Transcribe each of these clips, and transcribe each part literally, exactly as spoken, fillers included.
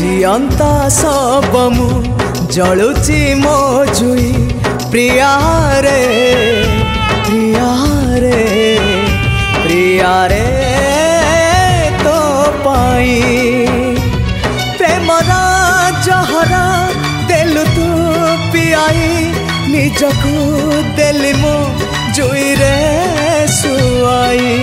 जियंता सब मु जलुची मो जुई प्रिया रे प्रिया रे प्रिया रे तो पाई प्रेमरा जहरा देलु तू पियाई निजको देली मो जुई रे सुआई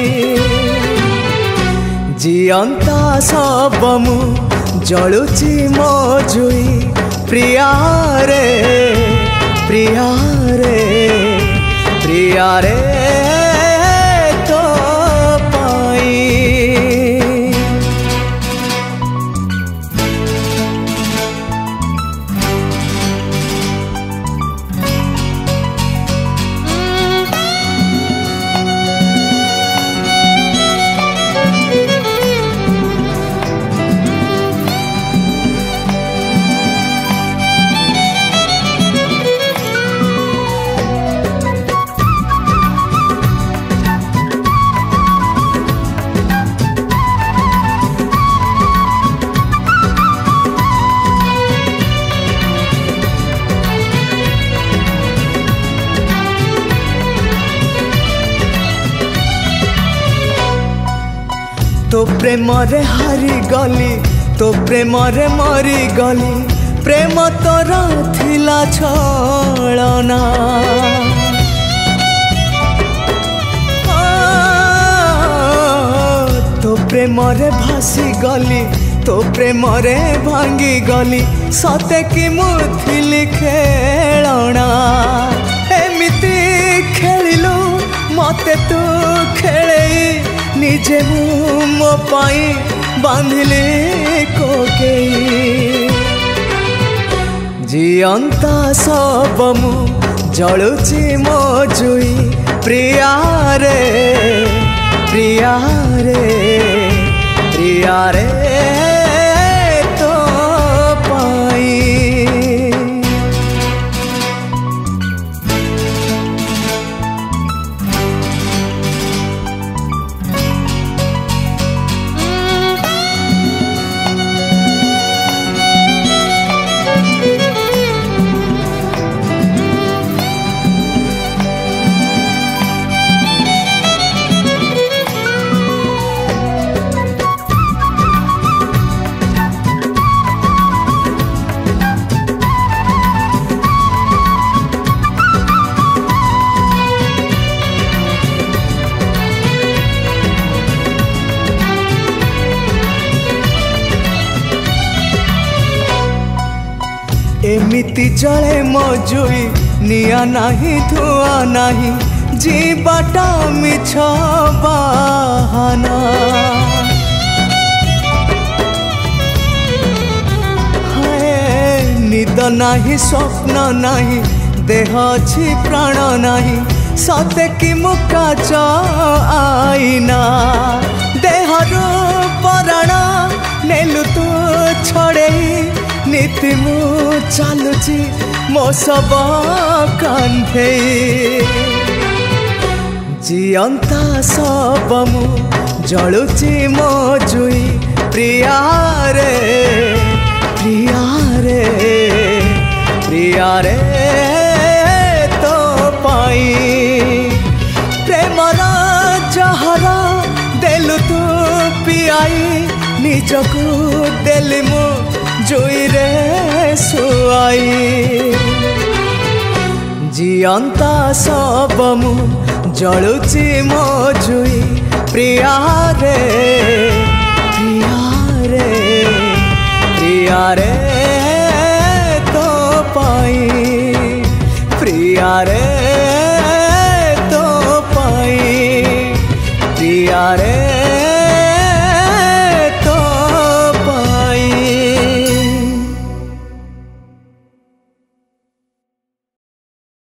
जियंता सब मु जलुची मो जुई प्रिया रे प्रिया रे प्रिया रे तो पाई तो प्रेम रे हारी गली तो प्रेम रे मरी गली प्रेम तोर थिला छलना तो प्रेम रे भासी गली तो प्रेम रे भांगी गली सते कि मुथिली खेलना एमिति खेलिलु मते तू खेले निजे मो पाई बांधिले कोकेई जियंता सब मु जलुची मो जुई प्रिया रे प्रिया रे प्रिया रे तो पाई एमिति जले मो जुई निया नाही धुआ नाही जीवाटा मिछ बहाना हाय निद नाही स्वप्न नाही देह अछि प्राण नाही सते कि मुका आईना देहरो पराण नेलु तू छड़े नीति मु चालुची मो सब कांधे जियंता सब मु जलुची मो जुई प्रिया रे प्रिया रे प्रिया रे तो पाई प्रेमरा जहरा देलु तू पियाई निजको देली मु जुई रे सुआई जियंता सब मु जलुची मो जुई प्रिया रे प्रिया रे प्रिया रे तो पाई प्रिया रे तो पाई प्रिया रे